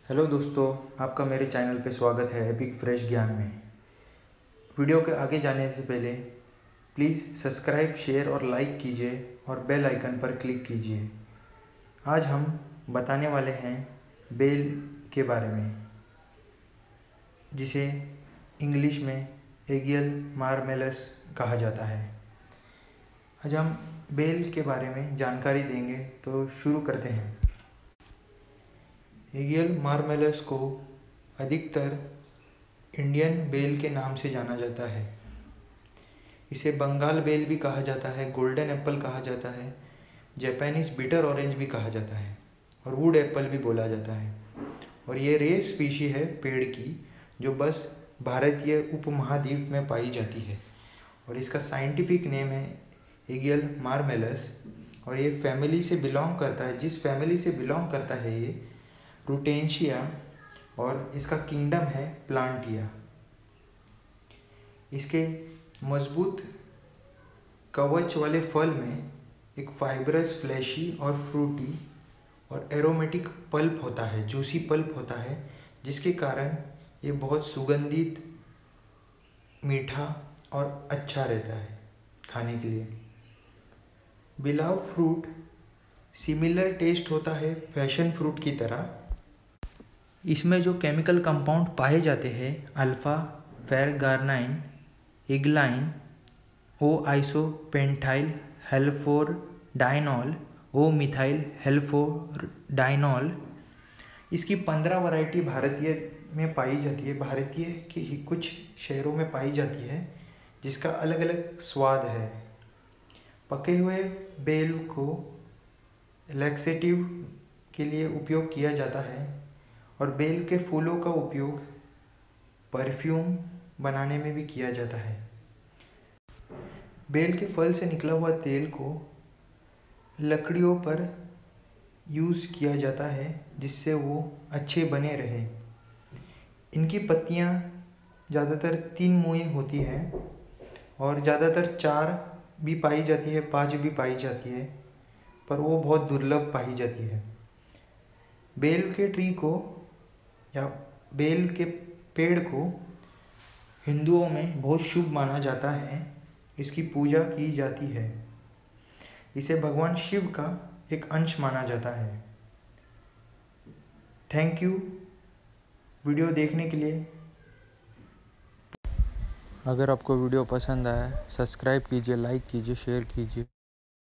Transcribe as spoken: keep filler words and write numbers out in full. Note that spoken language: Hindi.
हेलो दोस्तों, आपका मेरे चैनल पे स्वागत है एपिक फ्रेश ज्ञान में। वीडियो के आगे जाने से पहले प्लीज़ सब्सक्राइब, शेयर और लाइक कीजिए और बेल आइकन पर क्लिक कीजिए। आज हम बताने वाले हैं बेल के बारे में, जिसे इंग्लिश में एगियल मार्मेलस कहा जाता है। आज हम बेल के बारे में जानकारी देंगे, तो शुरू करते हैं। एगियल मार्मेलस को अधिकतर इंडियन बेल के नाम से जाना जाता है। इसे बंगाल बेल भी कहा जाता है, गोल्डन एप्पल कहा जाता है, जापानीज बिटर ऑरेंज भी कहा जाता है और वुड एप्पल भी बोला जाता है। और ये रेयर स्पीशी है पेड़ की, जो बस भारतीय उपमहाद्वीप में पाई जाती है। और इसका साइंटिफिक नेम है एगियल मार्मेलस। और ये फैमिली से बिलोंग करता है, जिस फैमिली से बिलोंग करता है ये रूटेंशिया, और इसका किंगडम है प्लांटिया। इसके मजबूत कवच वाले फल में एक फाइब्रस, फ्लैशी और फ्रूटी और एरोमेटिक पल्प होता है, जूसी पल्प होता है, जिसके कारण ये बहुत सुगंधित, मीठा और अच्छा रहता है खाने के लिए। बिलाव फ्रूट सिमिलर टेस्ट होता है पैशन फ्रूट की तरह। इसमें जो केमिकल कंपाउंड पाए जाते हैं, अल्फा फेरगार्नाइन, इग्लाइन, ओ आइसोपेंटाइल हेल्फोरडाइनॉल, ओ मिथाइल हेल्फोरडाइनॉल। इसकी पंद्रह वैरायटी भारतीय में पाई जाती है, भारतीय के ही कुछ शहरों में पाई जाती है, जिसका अलग अलग स्वाद है। पके हुए बेल को लैक्सेटिव के लिए उपयोग किया जाता है और बेल के फूलों का उपयोग परफ्यूम बनाने में भी किया जाता है। बेल के फल से निकला हुआ तेल को लकड़ियों पर यूज़ किया जाता है, जिससे वो अच्छे बने रहें। इनकी पत्तियाँ ज़्यादातर तीन मुई होती हैं और ज़्यादातर चार भी पाई जाती है, पांच भी पाई जाती है, पर वो बहुत दुर्लभ पाई जाती है। बेल के ट्री को या बेल के पेड़ को हिंदुओं में बहुत शुभ माना जाता है। इसकी पूजा की जाती है। इसे भगवान शिव का एक अंश माना जाता है। थैंक यू वीडियो देखने के लिए। अगर आपको वीडियो पसंद आया, सब्सक्राइब कीजिए, लाइक कीजिए, शेयर कीजिए।